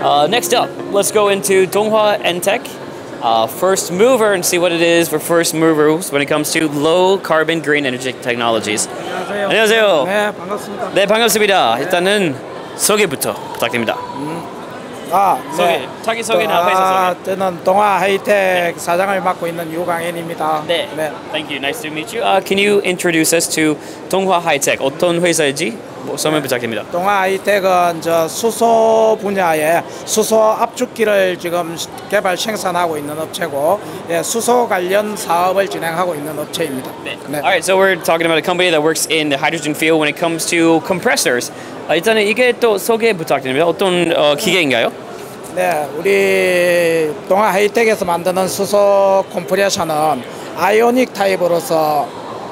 Next up, let's go into Donghua Entech. First mover and see what it is for first movers when it comes to low carbon green energy technologies. 안녕하세요. 네, 반갑습니다. 네, 반갑습니다. 일단은 소개부터 부탁드립니다. 네. 자기 소개나 회사 소개. 저는 동아 하이텍 사장을 맡고 있는 유강현입니다. 네. Thank you. Nice to meet you. Can you introduce us to 동화 하이텍? 어떤 회사인지 설명 부탁드립니다. 동아 하이텍은 수소 분야에 수소 압축기를 지금 개발 생산하고 있는 업체고, 수소 관련 사업을 진행하고 있는 업체입니다. 네. Alright, so we're talking about a company that works in the hydrogen field when it comes to compressors. 일단은 이게 또 소개 부탁드립니다. 어떤 기계인가요? 네, 우리 동아 하이텍에서 만드는 수소 컴프레셔는 아이오닉 타입으로서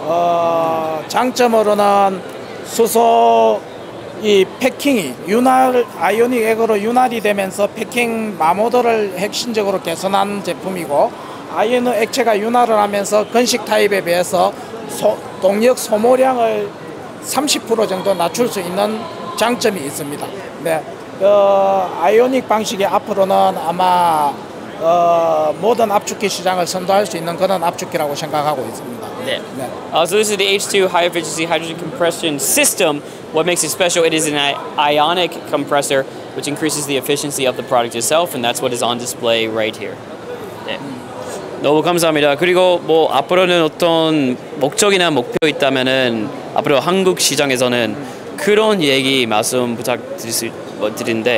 장점으로는 수소 이 패킹이 아이오닉 액으로 윤활이 되면서 패킹 마모도를 핵심적으로 개선한 제품이고, 아이오닉 액체가 윤활을 하면서 건식 타입에 비해서 동력 소모량을 30% 정도 낮출 수 있는 장점이 있습니다. 네, 아이오닉 방식이 앞으로는 아마 모든 압축기 시장을 선도할 수 있는 그런 압축기라고 생각하고 있습니다. 네. So this is the H2 high efficiency hydrogen compression system. What makes it special? It is an ionic compressor, which increases the efficiency of the product itself, and that's what is on display right here. 네. 너무 감사합니다. 그리고 뭐 앞으로는 어떤 목적이나 목표 있다면은 앞으로 한국 시장에서는 그런 얘기 말씀 부탁드리는데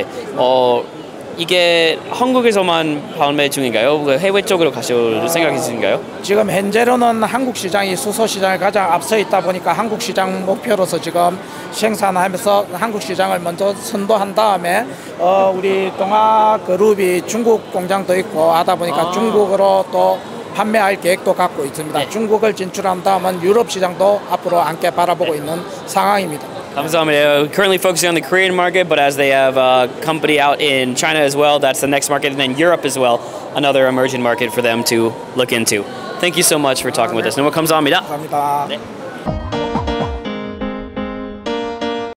이게 한국에서만 판매 중인가요? 해외 쪽으로 가실 생각이신가요? 지금 현재로는 한국 시장이 수소 시장에 가장 앞서 있다 보니까 한국 시장 목표로서 지금 생산하면서 한국 시장을 먼저 선도한 다음에 우리 동아 그룹이 중국 공장도 있고 하다 보니까 중국으로 또 판매할 계획도 갖고 있습니다. 네. 중국을 진출한 다음은 유럽 시장도 앞으로 함께 바라보고 있는 상황입니다. 감사합니다. Currently focusing on the Korean market, but as they have a company out in China as well, that's the next market, and then Europe as well, another emerging market for them to look into. Thank you so much for talking with us. 너무 감사합니다. 감사합니다. 네.